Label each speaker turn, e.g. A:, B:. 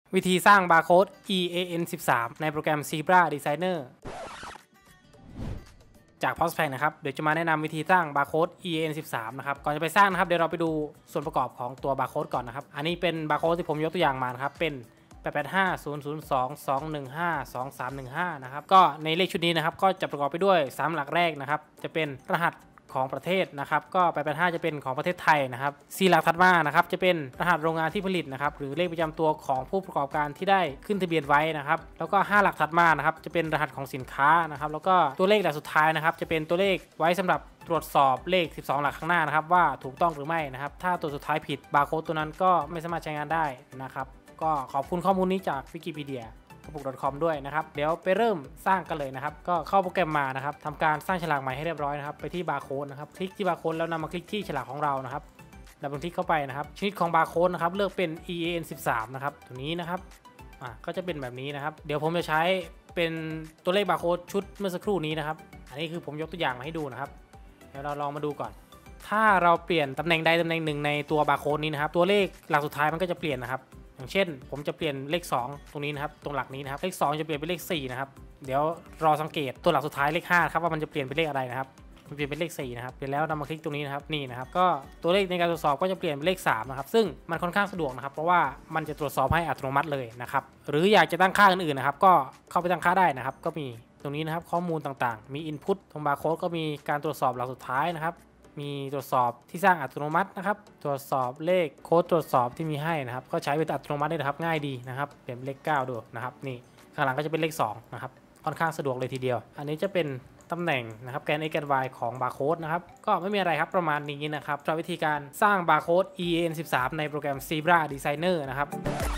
A: วิธีสร้างบาร์โค้ด EAN13 ในโปรแกรม Zebra Designer จาก Postpack นะครับเดี๋ยวจะมาแนะนำวิธีสร้างบาร์โค้ด EAN13 นะครับก่อนจะไปสร้างนะครับเดี๋ยวเราไปดูส่วนประกอบของตัวบาร์โค้ดก่อนนะครับอันนี้เป็นบาร์โค้ดที่ผมยกตัวอย่างมานะครับเป็น8850022152315นะครับก็ในเลขชุดนี้นะครับก็จะประกอบไปด้วย3หลักแรกนะครับจะเป็นรหัสของประเทศนะครับก็885จะเป็นของประเทศไทยนะครับ4หลักถัดมานะครับจะเป็นรหัสโรงงานที่ผลิตนะครับหรือเลขประจำตัวของผู้ประกอบการที่ได้ขึ้นทะเบียนไว้นะครับแล้วก็5หลักถัดมานะครับจะเป็นรหัสของสินค้านะครับแล้วก็ตัวเลขหลักสุดท้ายนะครับจะเป็นตัวเลขไว้สำหรับตรวจสอบเลข12หลักข้างหน้านะครับว่าถูกต้องหรือไม่นะครับถ้าตัวสุดท้ายผิดบาร์โค้ดตัวนั้นก็ไม่สามารถใช้งานได้นะครับก็ขอบคุณข้อมูลนี้จาก Wikipediaกระปุก .com ด้วยนะครับเดี๋ยวไปเริ่มสร้างกันเลยนะครับก็เข้าโปรแกรมมานะครับทำการสร้างฉลากใหม่ให้เรียบร้อยนะครับไปที่บาร์โค้ดนะครับคลิกที่บาร์โค้ดแล้วนำมาคลิกที่ฉลากของเรานะครับดับเบิลคลิกเข้าไปนะครับชนิดของบาร์โค้ดนะครับเลือกเป็น EAN13 นะครับตัวนี้นะครับก็จะเป็นแบบนี้นะครับเดี๋ยวผมจะใช้เป็นตัวเลขบาร์โค้ดชุดเมื่อสักครู่นี้นะครับอันนี้คือผมยกตัวอย่างมาให้ดูนะครับเดี๋ยวเราลองมาดูก่อนถ้าเราเปลี่ยนตำแหน่งใดตำแหน่งหนึ่งในตัวบาร์โค้ดนี้นะครับตัวเลขหลักสุดท้ายมันก็จะเปลี่ยนนะครับอย่างเช่นผมจะเปลี่ยนเลข2ตรงนี้นะครับตรงหลักนี้นะครับเลข2จะเปลี่ยนเป็นเลข4นะครับเดี๋ยวรอสังเกตตัวหลักสุดท้ายเลข5ครับว่ามันจะเปลี่ยนเป็นเลขอะไรนะครับมันเปลี่ยนเป็นเลข4นะครับเปลี่ยนแล้วนำมาคลิกตรงนี้นะครับนี่นะครับก็ตัวเลขในการตรวจสอบก็จะเปลี่ยนเป็นเลข3นะครับซึ่งมันค่อนข้างสะดวกนะครับเพราะว่ามันจะตรวจสอบให้อัตโนมัติเลยนะครับหรืออยากจะตั้งค่าอื่นๆนะครับก็เข้าไปตั้งค่าได้นะครับก็มีตรงนี้นะครับข้อมูลต่างๆมี Input ตรงบาร์โค้ดก็มีการตรวจสอบหลักสุดท้ายนะครับมีตรวจสอบที่สร้างอัตโนมัตินะครับตรวจสอบเลขโค้ดตรวจสอบที่มีให้นะครับก็ใช้เป็นอัตโนมัติได้นะครับง่ายดีนะครับเปลี่ยนเลข9ดูนะครับนี่ข้างหลังก็จะเป็นเลข2นะครับค่อนข้างสะดวกเลยทีเดียวอันนี้จะเป็นตำแหน่งนะครับแกน x แกน y ของบาร์โค้ดนะครับก็ไม่มีอะไรครับประมาณนี้นะครับสำหรับวิธีการสร้างบาร์โค้ด EAN13 ในโปรแกรม Zebra Designer นะครับ